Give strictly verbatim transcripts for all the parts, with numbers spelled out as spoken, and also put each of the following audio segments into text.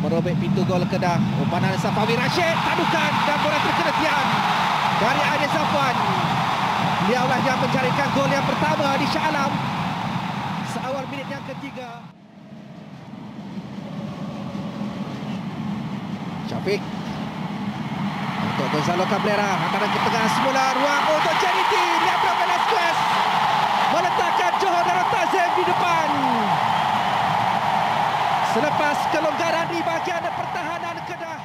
merobek pintu gol Kedah. Umpan Safawi Rashid, tadukan dan bola terkena tiang dari Aidil Zafwan. Beliaulah yang mencarikan gol yang pertama di Shah Alam seawal minit yang ketiga. Syafiq untuk Gonzalo Cabrera, hantaran ke tengah semula, ruang untuk Charity. Leandro Velasquez meletakkan Johor Darul Tazim di depan. Selepas kelonggaran di bahagian pertahanan Kedah.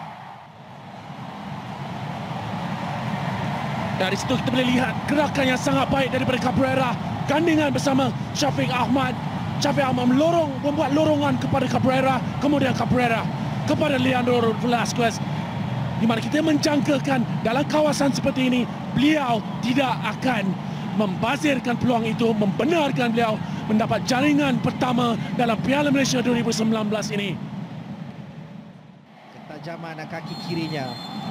Dari situ kita boleh lihat gerakan yang sangat baik daripada Cabrera. Gandingan bersama Syafiq Ahmad. Syafiq Ahmad melorong, membuat lorongan kepada Cabrera. Kemudian Cabrera kepada Leandro Velasquez. Di mana kita menjangkakan dalam kawasan seperti ini, beliau tidak akan membazirkan peluang itu, membenarkan beliau mendapat jaringan pertama dalam Piala Malaysia dua ribu sembilan belas ini. Ketajaman kaki kirinya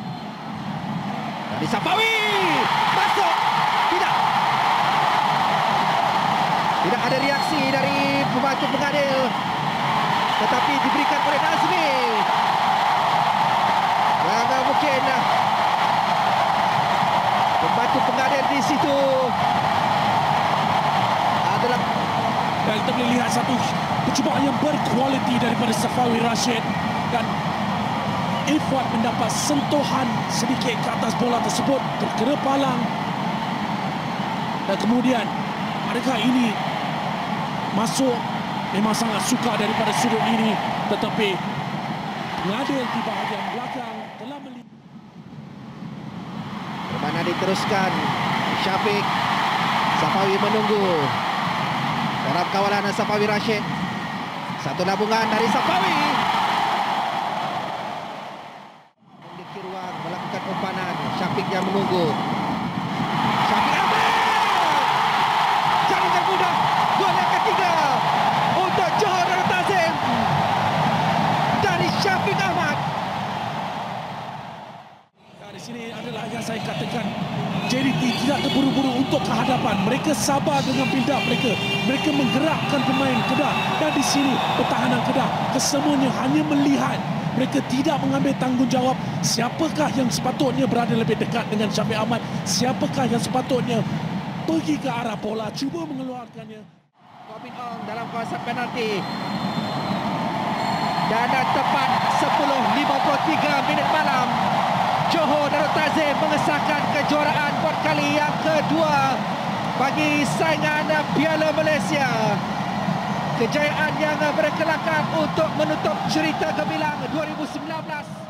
dari Safawi, masuk, tidak. Tidak ada reaksi dari pembantu pengadil, tetapi diberikan oleh Nazmi. Yang mungkin pembantu pengadil di situ adalah. Dan kita boleh lihat satu percubaan yang berkualiti daripada Safawi Rashid, dan Ifwat mendapat sentuhan sedikit ke atas bola tersebut, terkena palang. Dan kemudian adakah ini masuk? Memang sangat suka daripada sudut ini, tetapi pengadil di bahagian belakang telah melihat. Permainan diteruskan. Syafiq, Safawi menunggu dalam kawalan Safawi Rashid. Satu labungan dari Safawi. Memiliki ruang melakukan umpanan. Syafiq yang menunggu. Syafiq ambil. Jaringan mudah. Gol yang ketiga untuk Johor Darul Tazim dari Syafiq Ahmad. Dari sini adalah yang saya katakan, J D T tidak terburu-buru untuk kehadapan. Mereka sabar dengan build up mereka. Mereka menggerakkan pemain Kedah. Dan di sini pertahanan Kedah kesemuanya hanya melihat. Mereka tidak mengambil tanggungjawab siapakah yang sepatutnya berada lebih dekat dengan Syafiq Ahmad. Siapakah yang sepatutnya pergi ke arah bola, cuba mengeluarkannya. Robin Ong dalam kawasan penalti. Dan tepat sepuluh lima puluh tiga minit malam, Johor Darul Tazim mengesahkan kejuaraan buat kali yang kedua bagi saingan Piala Malaysia. Kejayaan yang berkelakar untuk menutup cerita gemilang dua ribu sembilan belas.